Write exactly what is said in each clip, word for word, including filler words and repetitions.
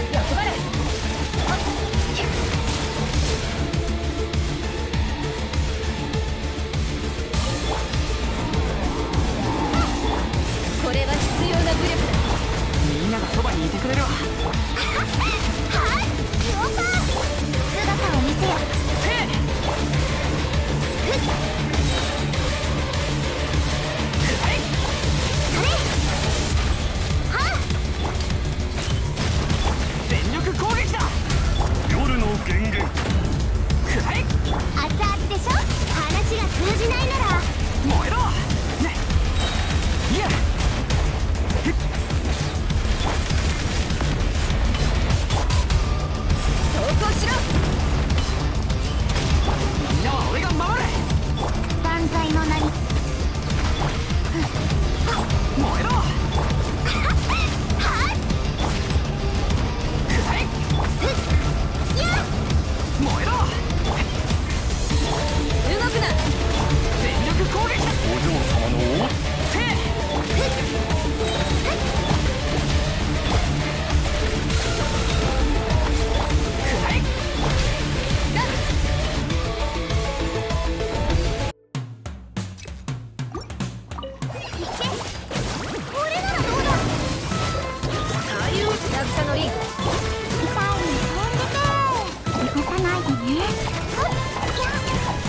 欲張れ。これは必要な武力だ。 みんながそばにいてくれるわ。 はい了解。姿を見せよ。 せい。全力攻撃だ。夜の源源。くらい。 熱々でしょ。話が通じないなら燃えろ。ね。いや。 投降しろ。 みんなは俺が守れ。 万歳の名に燃えろ。燃えろ。 動くな。 全力攻撃だ。お嬢様の王。せい。くらい。 だ。 行け。これならどうだ。 左右渚のリング。 痛いに飛んでて動かないでね。はっやっ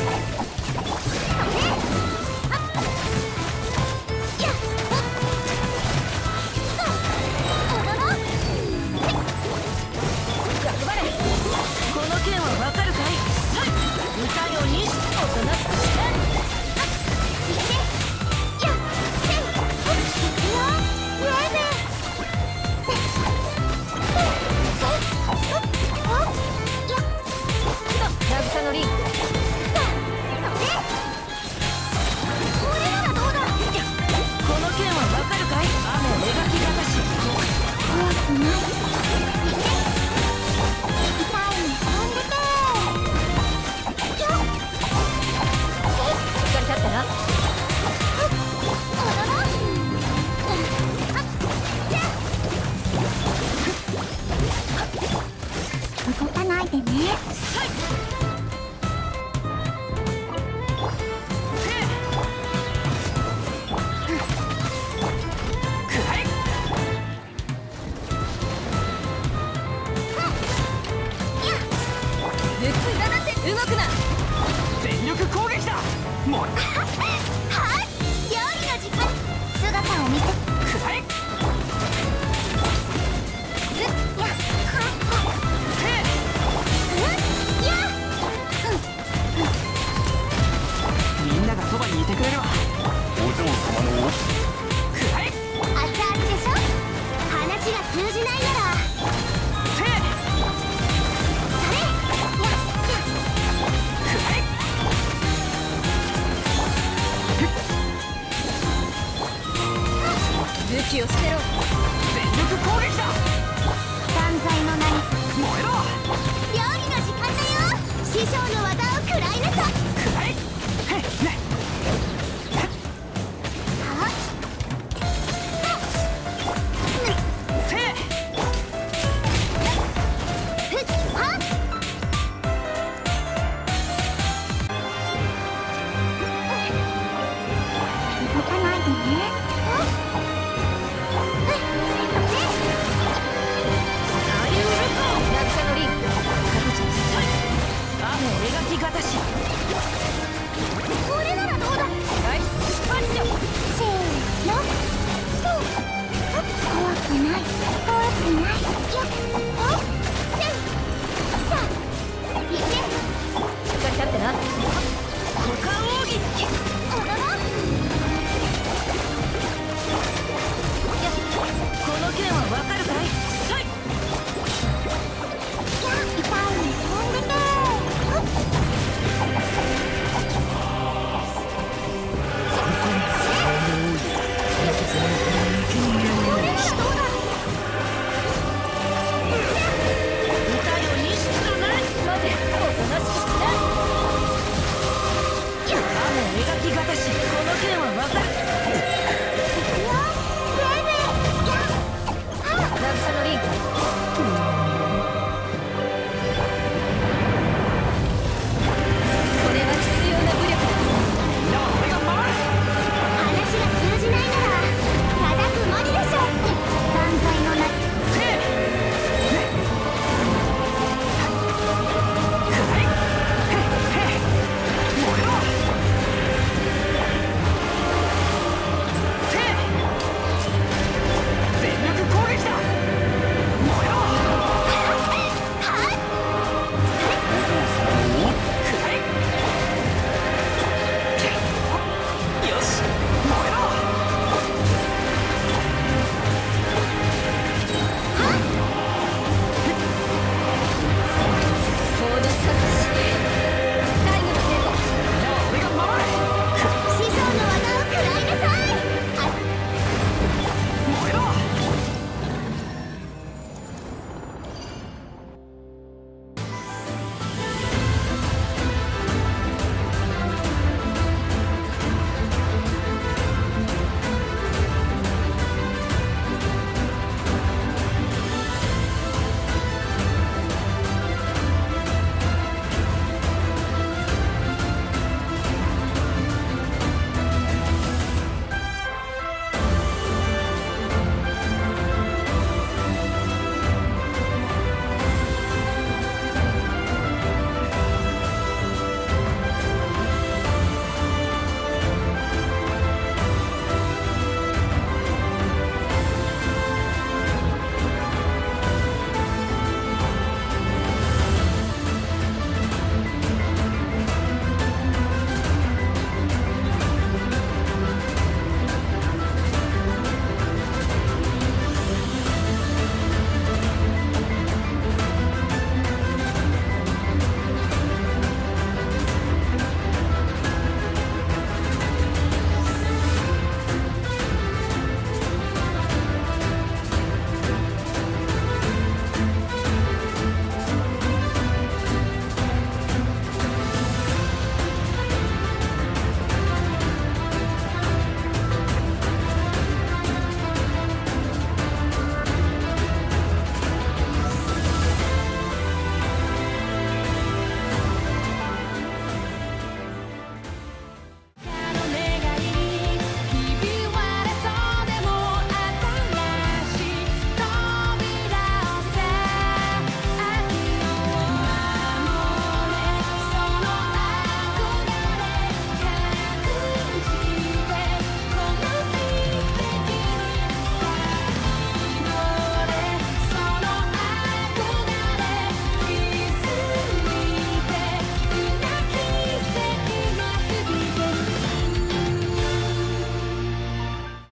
ねはっやっはっおどろ欲張れ。この剣はわかるかい。見たようにおとなしくして。 いけやっせんほっいくよウェーベせんほっほっやっ渚のリング。 これならどうだ。 この剣はわかるかい。雨を描き方し。 怖くない。痛いに飛んでてやっしっかり立ってな。 おどろ動かないでね。 ぶっついだって動くな。 全力攻撃だ。燃え。